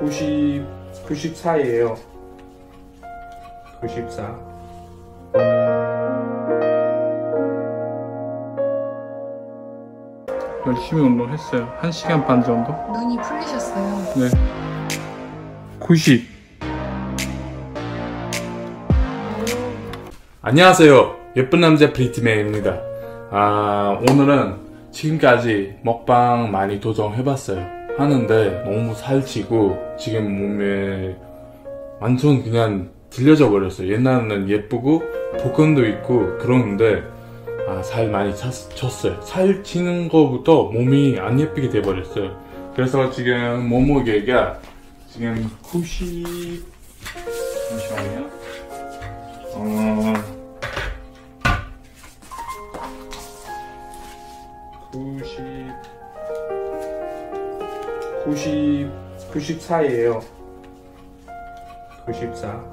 94예요. 94. 열심히 운동했어요. 1시간 반 정도? 눈이 풀리셨어요. 네. 90. 안녕하세요. 예쁜 남자 브리트맨입니다. 오늘은 지금까지 먹방 많이 도전해봤어요. 하는데 너무 살찌고 지금 몸에 완전 그냥 들려져 버렸어요. 옛날에는 예쁘고 복근도 있고 그러는데 살 많이 쪘어요. 살 찌는 거부터 몸이 안 예쁘게 돼버렸어요. 그래서 지금 몸무게가 지금 90... 잠시만요. 94예요. 94.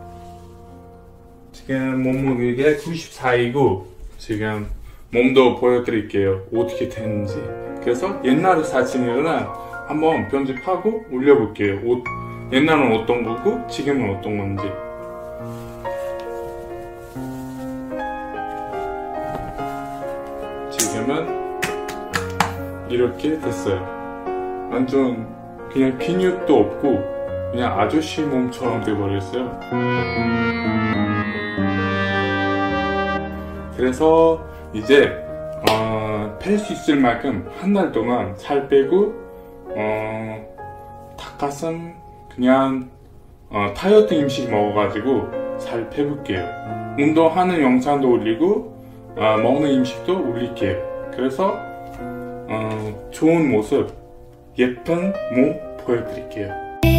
지금 몸무게가 94이고 지금 몸도 보여드릴게요. 어떻게 됐는지. 그래서 옛날 사진이랑 한번 편집하고 올려볼게요. 옛날은 어떤 거고 지금은 어떤 건지. 지금은 이렇게 됐어요. 완전 그냥 근육도 없고 그냥 아저씨 몸처럼 돼버렸어요. 그래서 이제 뺄 수 있을 만큼 한 달 동안 살 빼고 닭가슴 그냥 다이어트 음식 먹어가지고 살 빼볼게요. 운동하는 영상도 올리고 먹는 음식도 올릴게요. 그래서 좋은 모습, 예쁜 몸 보여드릴게요.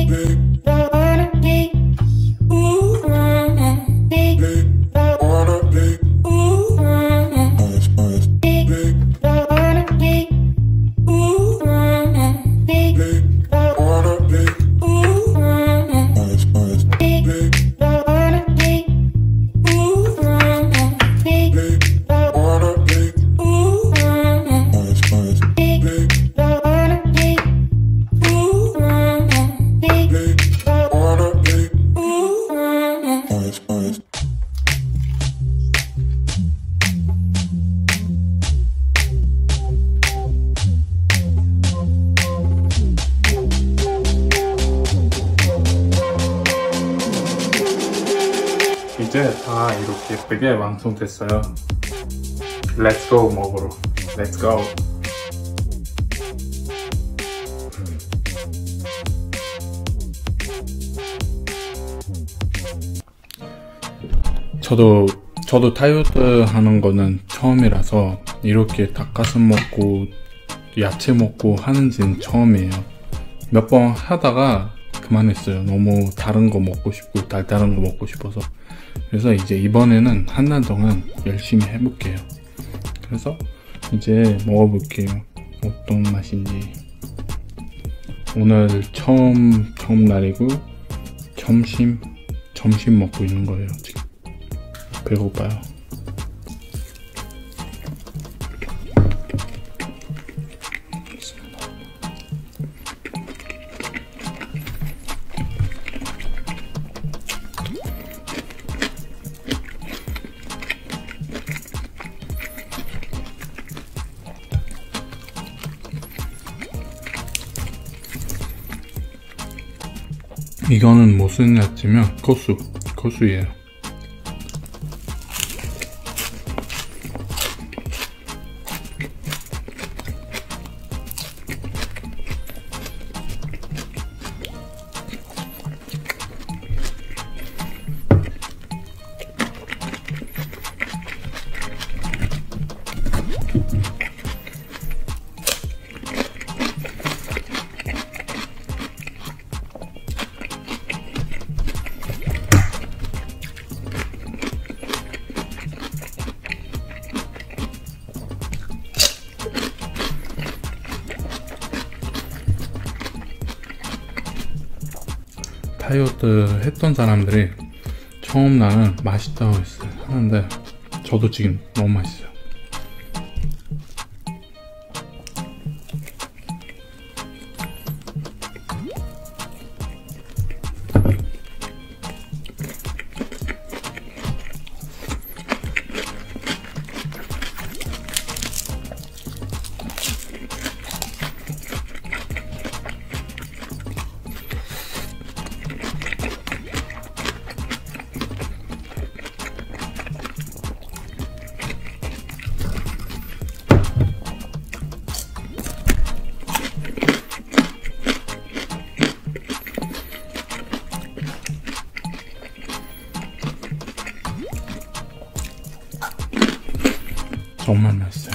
이제 다 이렇게 예쁘게 완성됐어요. Let's go 먹으러. Let's go. 저도 다이어트 하는 거는 처음이라서 이렇게 닭가슴 먹고 야채 먹고 하는지는 처음이에요. 몇 번 하다가 그만했어요. 너무 다른 거 먹고 싶고 달달한 거 먹고 싶어서. 그래서 이제 이번에는 한 달 동안 열심히 해볼게요. 그래서 이제 먹어볼게요. 어떤 맛인지. 오늘 처음 날이고 점심 먹고 있는 거예요. 지금 배고파요. 이거는 무슨 야채면 고수예요. 다이어트 했던 사람들이 처음 나는 맛있다고 했어요. 하는데 저도 지금 너무 맛있어요. 정말 맛있어요.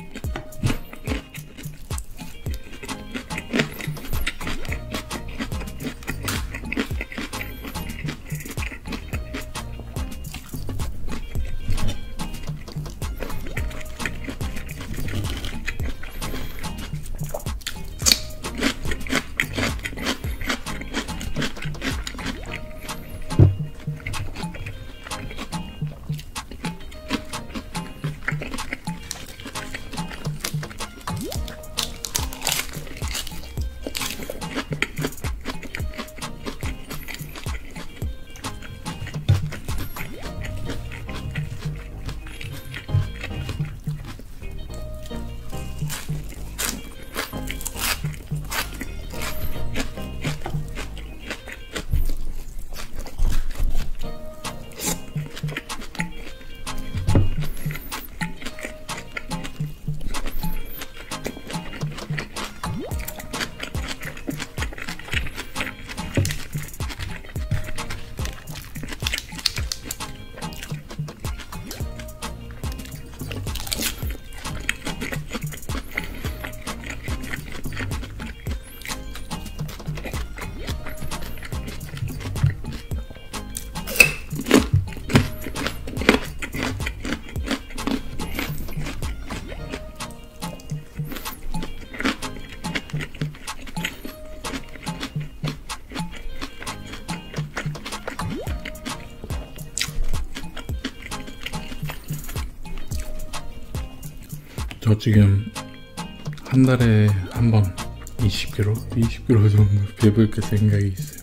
저 지금 한 달에 한 번 20kg 정도 배불게 생각이 있어요.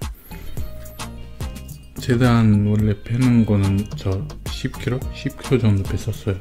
최대한 원래 빼는 거는 저 10kg 정도 뺐었어요.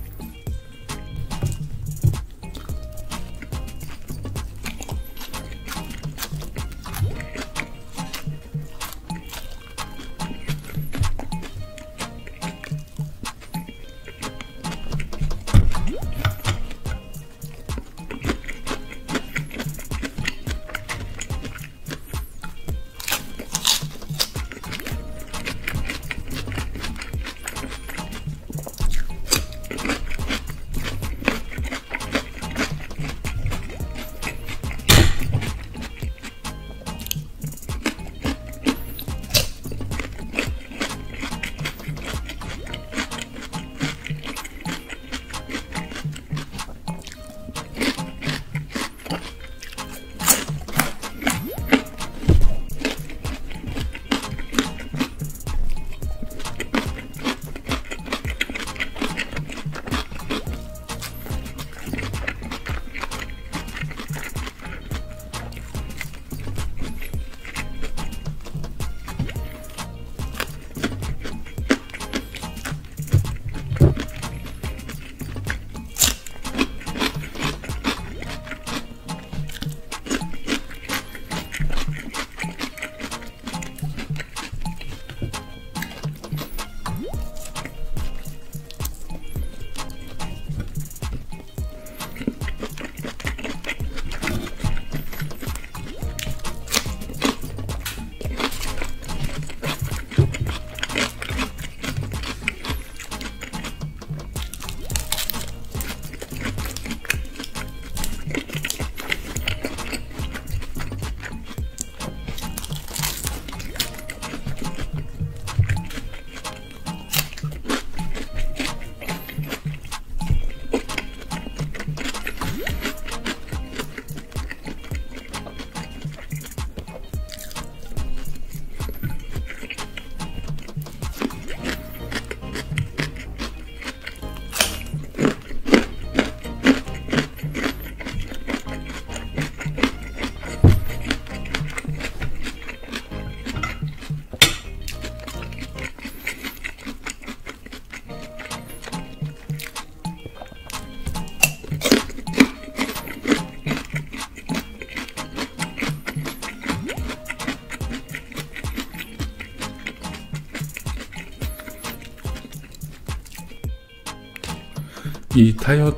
이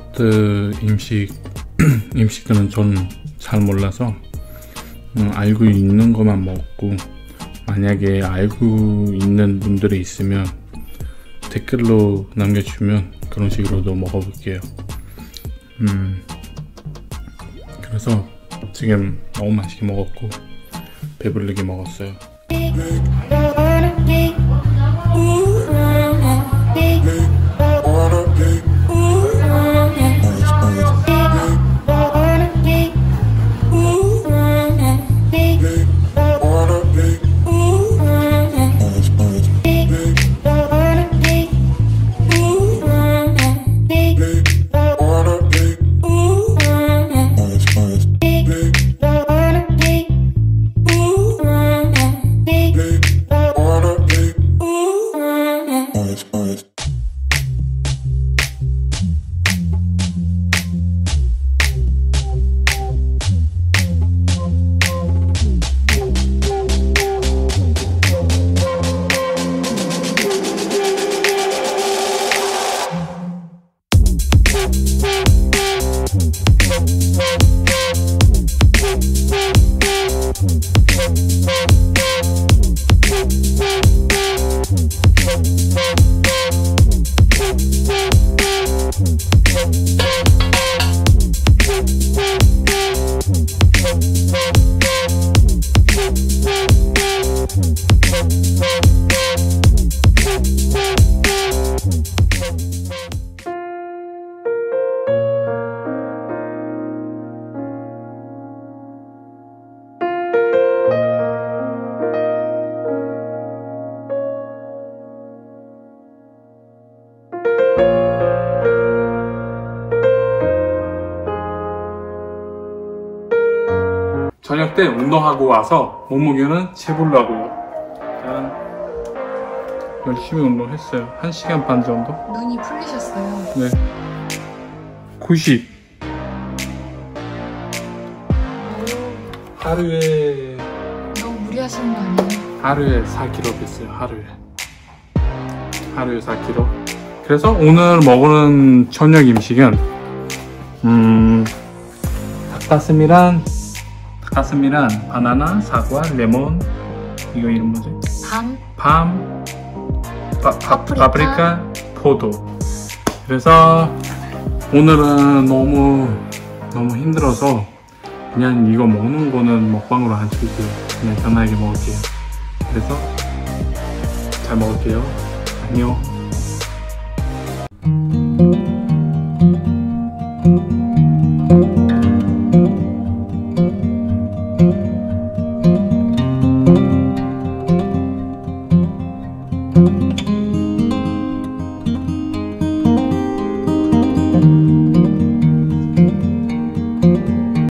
다이어트 음식은 저는 잘 몰라서 알고 있는 것만 먹고, 만약에 알고 있는 분들이 있으면 댓글로 남겨주면 그런 식으로도 먹어볼게요. 그래서 지금 너무 맛있게 먹었고 배부르게 먹었어요. 저녁 때 운동하고 와서 몸무게는 재보려고요. 일단 열심히 운동했어요. 1시간 반 정도? 눈이 풀리셨어요. 네. 90. 하루에 너무 무리하시는 거 아니에요? 하루에 4kg 뺐어요. 하루에 4kg. 그래서 오늘 먹는 저녁 음식은 닭가슴이랑 바나나, 사과, 레몬, 이거 이름 뭐지? 밤, 파프리카, 포도. 그래서 오늘은 너무 힘들어서 그냥 이거 먹는 거는 먹방으로 안 찍을게요. 그냥 편하게 먹을게요. 그래서 잘 먹을게요. 안녕.